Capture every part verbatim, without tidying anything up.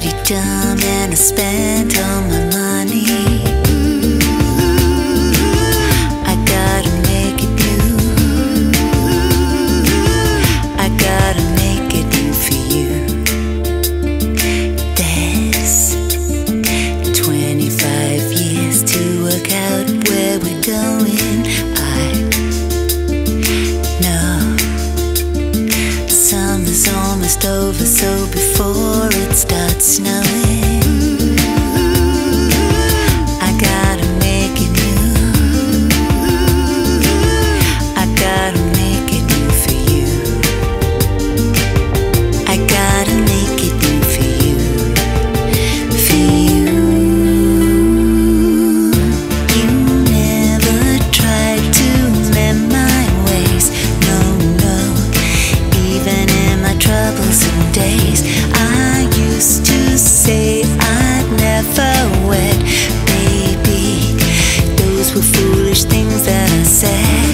pretty dumb and I spent all my money. I gotta make it new. I gotta make it new for you. There's twenty-five years to work out where we're going. I know summer's almost over, so before it starts snowing, I gotta make it new. I gotta make it new for you. I gotta make it new for you. For you. You never tried to mend my ways. No, no. Even in my troublesome days, I used to say I'd never wed. Baby, those were foolish things that I said.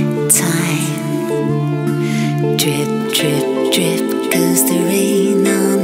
Drip, drip, drip goes the rain on